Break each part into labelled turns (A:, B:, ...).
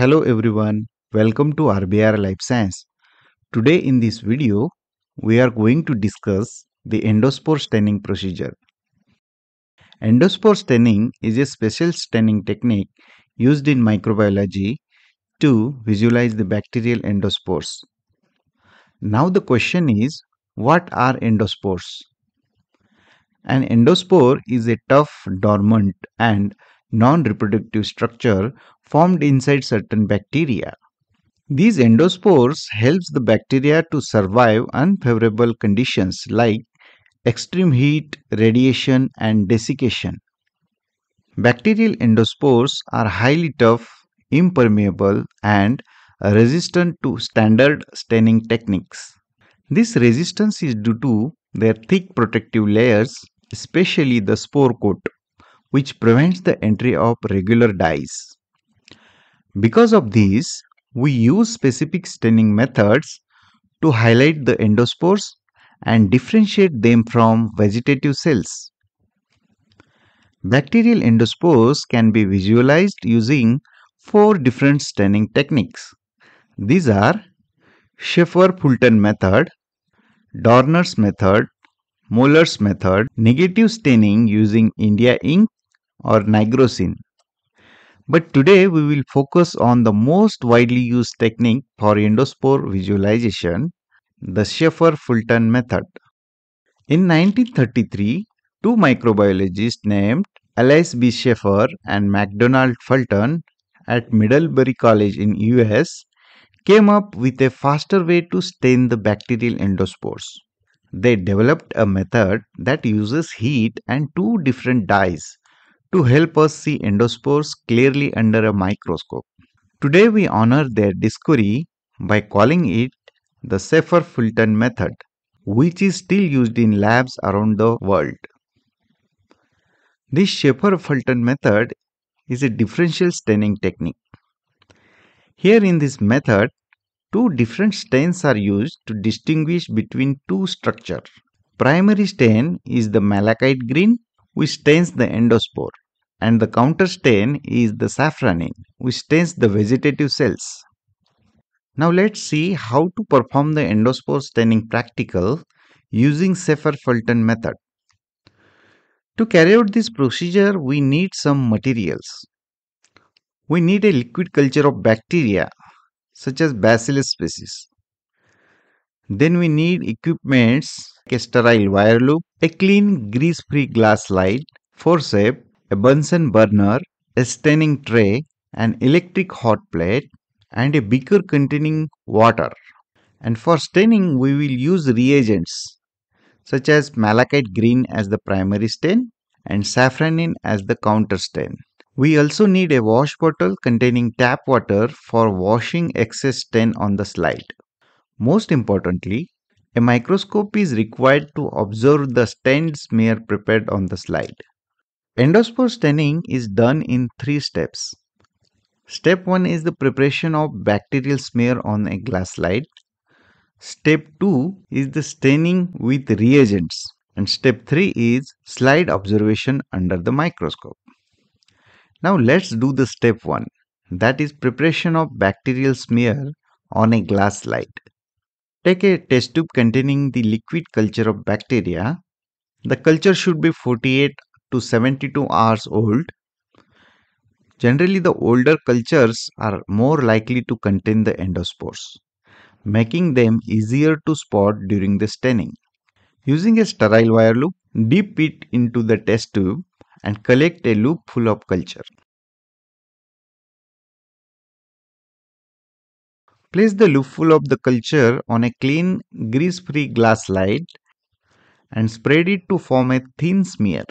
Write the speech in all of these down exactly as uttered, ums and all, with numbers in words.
A: Hello everyone, welcome to R B R Life Science. Today in this video, we are going to discuss the endospore staining procedure. Endospore staining is a special staining technique used in microbiology to visualize the bacterial endospores. Now the question is, what are endospores? An endospore is a tough, dormant and non-reproductive structure formed inside certain bacteria. These endospores helps the bacteria to survive unfavorable conditions like extreme heat, radiation and desiccation. Bacterial endospores are highly tough, impermeable and resistant to standard staining techniques. This resistance is due to their thick protective layers, especially the spore coat, which prevents the entry of regular dyes. Because of this, we use specific staining methods to highlight the endospores and differentiate them from vegetative cells. Bacterial endospores can be visualized using four different staining techniques. These are Schaeffer-Fulton method, Dorner's method, Moller's method, negative staining using India ink or nigrosin. But today we will focus on the most widely used technique for endospore visualization, the Schaeffer-Fulton method. In nineteen thirty-three, two microbiologists named Alice B. Schaeffer and MacDonald Fulton at Middlebury College in U S came up with a faster way to stain the bacterial endospores. They developed a method that uses heat and two different dyes to help us see endospores clearly under a microscope. Today we honor their discovery by calling it the Schaeffer-Fulton method, which is still used in labs around the world. This Schaeffer-Fulton method is a differential staining technique. Here in this method, two different stains are used to distinguish between two structures. Primary stain is the malachite green, which stains the endospore, and the counter stain is the safranin, which stains the vegetative cells. Now let's see how to perform the endospore staining practical using Schaeffer-Fulton method. To carry out this procedure, we need some materials. We need a liquid culture of bacteria such as Bacillus species. Then we need equipments like a sterile wire loop, a clean grease-free glass slide, forceps, a Bunsen burner, a staining tray, an electric hot plate, and a beaker containing water. And for staining, we will use reagents such as malachite green as the primary stain and safranin as the counter stain. We also need a wash bottle containing tap water for washing excess stain on the slide. Most importantly, a microscope is required to observe the stained smear prepared on the slide. Endospore staining is done in three steps. Step one is the preparation of bacterial smear on a glass slide. Step two is the staining with reagents. And step three is slide observation under the microscope. Now let's do the step one, that is preparation of bacterial smear on a glass slide. Take a test tube containing the liquid culture of bacteria. The culture should be forty-eight to seventy-two hours old. Generally, the older cultures are more likely to contain the endospores, making them easier to spot during the staining. Using a sterile wire loop, dip it into the test tube and collect a loop full of culture. Place the loop full of the culture on a clean grease-free glass slide and spread it to form a thin smear.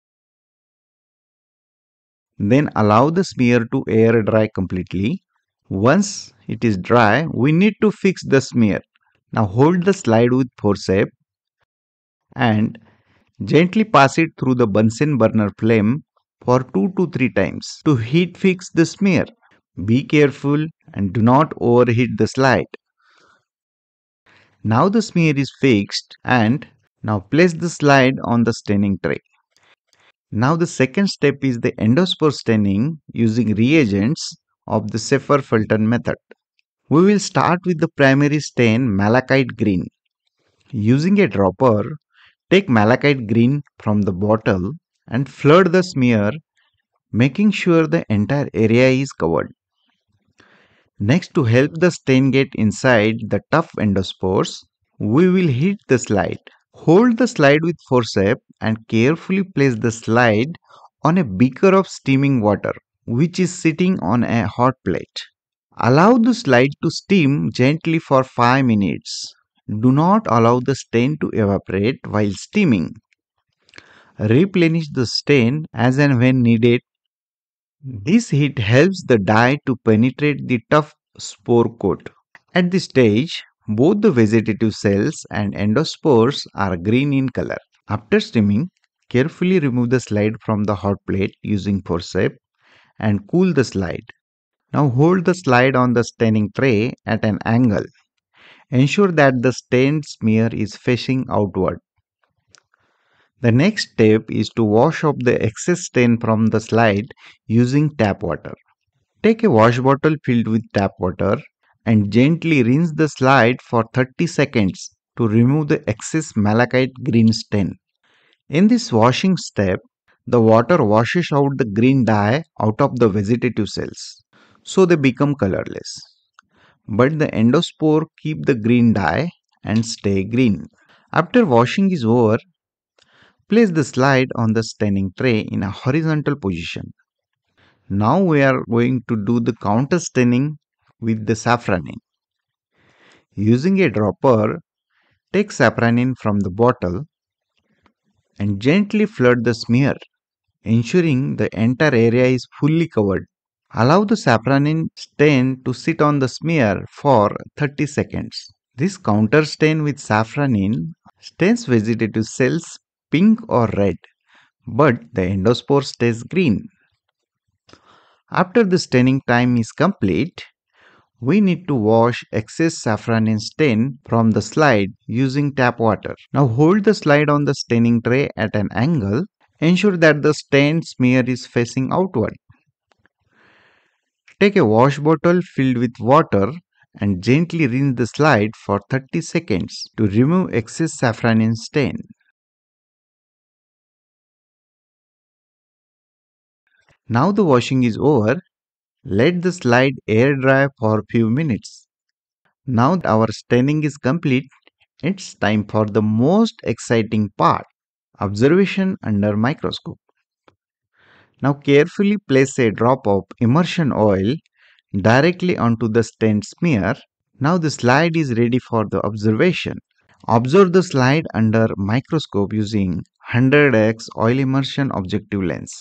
A: Then allow the smear to air dry completely. Once it is dry, we need to fix the smear. Now hold the slide with forceps and gently pass it through the Bunsen burner flame for two to three times to heat fix the smear. Be careful and do not overheat the slide. Now the smear is fixed and now place the slide on the staining tray. Now the second step is the endospore staining using reagents of the Schaeffer-Fulton method. We will start with the primary stain Malachite green. Using a dropper, take Malachite green from the bottle and flood the smear, making sure the entire area is covered. Next, to help the stain get inside the tough endospores, we will heat the slide. Hold the slide with forceps and carefully place the slide on a beaker of steaming water, which is sitting on a hot plate. Allow the slide to steam gently for five minutes. Do not allow the stain to evaporate while steaming. Replenish the stain as and when needed. This heat helps the dye to penetrate the tough spore coat. At this stage, both the vegetative cells and endospores are green in color. After steaming, carefully remove the slide from the hot plate using forceps and cool the slide. Now hold the slide on the staining tray at an angle. Ensure that the stained smear is facing outward. The next step is to wash off the excess stain from the slide using tap water. Take a wash bottle filled with tap water and gently rinse the slide for thirty seconds to remove the excess malachite green stain. In this washing step, the water washes out the green dye out of the vegetative cells, so they become colorless. But the endospore keep the green dye and stay green. After washing is over, place the slide on the staining tray in a horizontal position. Now we are going to do the counter staining with the safranin. Using a dropper, take safranin from the bottle and gently flood the smear, ensuring the entire area is fully covered. Allow the safranin stain to sit on the smear for thirty seconds. This counter stain with safranin stains vegetative cells pink or red, but the endospore stays green. After the staining time is complete, we need to wash excess safranin stain from the slide using tap water. Now hold the slide on the staining tray at an angle. Ensure that the stained smear is facing outward. Take a wash bottle filled with water and gently rinse the slide for thirty seconds to remove excess safranin stain. Now the washing is over. Let the slide air dry for a few minutes. Now that our staining is complete, it's time for the most exciting part, observation under microscope. Now carefully place a drop of immersion oil directly onto the stained smear. Now the slide is ready for the observation. Observe the slide under microscope using one hundred x oil immersion objective lens.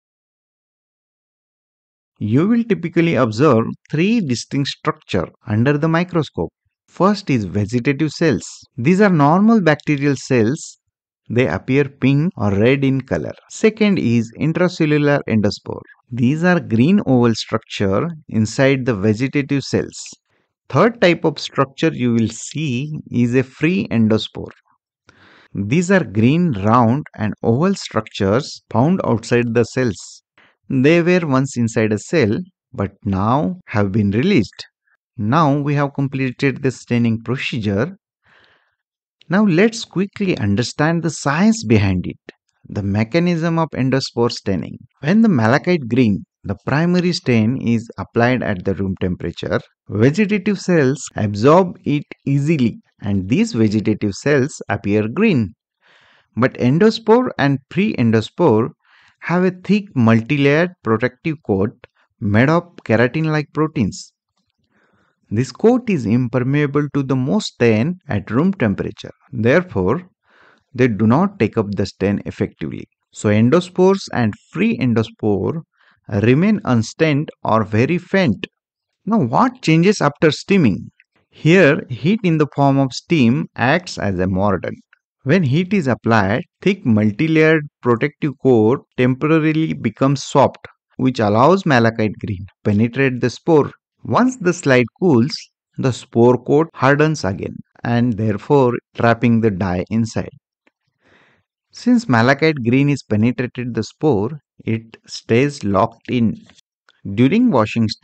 A: You will typically observe three distinct structures under the microscope. First is vegetative cells. These are normal bacterial cells. They appear pink or red in color. Second is intracellular endospore. These are green oval structure inside the vegetative cells. Third type of structure you will see is a free endospore. These are green, round and oval structures found outside the cells. They were once inside a cell but now have been released. Now we have completed the staining procedure. Now let's quickly understand the science behind it. The mechanism of endospore staining. When the malachite green, the primary stain, is applied at the room temperature, vegetative cells absorb it easily and these vegetative cells appear green. But endospore and pre-endospore have a thick multilayered protective coat made of keratin-like proteins. This coat is impermeable to the most stain at room temperature. Therefore, they do not take up the stain effectively. So endospores and free endospore remain unstained or very faint. Now what changes after steaming? Here, heat in the form of steam acts as a mordant. When heat is applied, thick multilayered protective coat temporarily becomes soft, which allows malachite green to penetrate the spore. Once the slide cools, the spore coat hardens again and therefore trapping the dye inside. Since malachite green is penetrated the spore, it stays locked in. During washing step,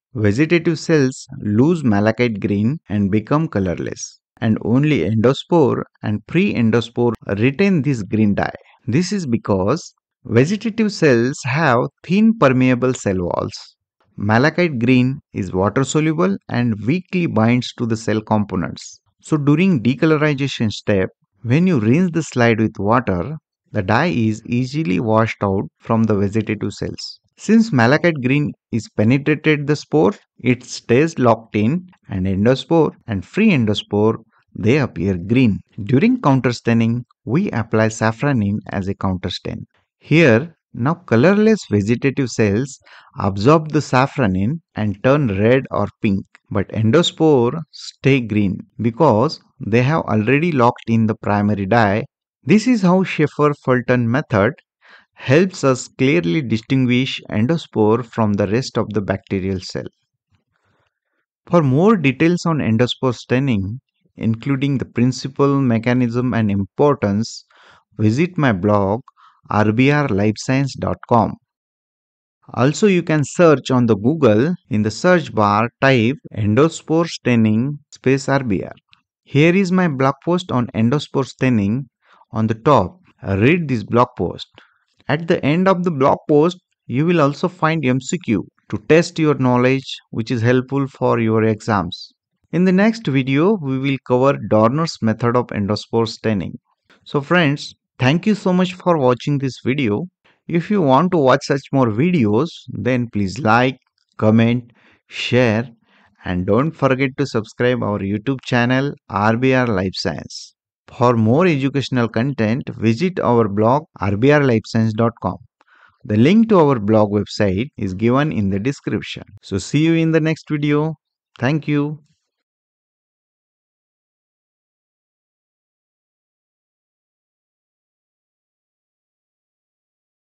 A: vegetative cells lose malachite green and become colorless, and only endospore and pre-endospore retain this green dye. This is because vegetative cells have thin permeable cell walls. Malachite green is water soluble and weakly binds to the cell components. So during decolorization step, when you rinse the slide with water, the dye is easily washed out from the vegetative cells. Since malachite green is penetrated the spore, it stays locked in, and endospore and free endospore, they appear green. During counterstaining, we apply safranin as a counterstain. Here, now colorless vegetative cells absorb the safranin and turn red or pink, but endospore stay green because they have already locked in the primary dye. This is how Schaeffer-Fulton method helps us clearly distinguish endospore from the rest of the bacterial cell. For more details on endospore staining, including the principle, mechanism and importance, visit my blog r b r life science dot com. Also, you can search on the Google. In the search bar, type Endospore Staining space R B R. Here is my blog post on endospore staining on the top. Read this blog post. At the end of the blog post, you will also find M C Q to test your knowledge, which is helpful for your exams. In the next video, we will cover Dorner's method of endospore staining. So friends, thank you so much for watching this video. If you want to watch such more videos, then please like, comment, share, and don't forget to subscribe our YouTube channel R B R Life Science. For more educational content, visit our blog r b r life science dot com. The link to our blog website is given in the description. So see you in the next video. Thank you.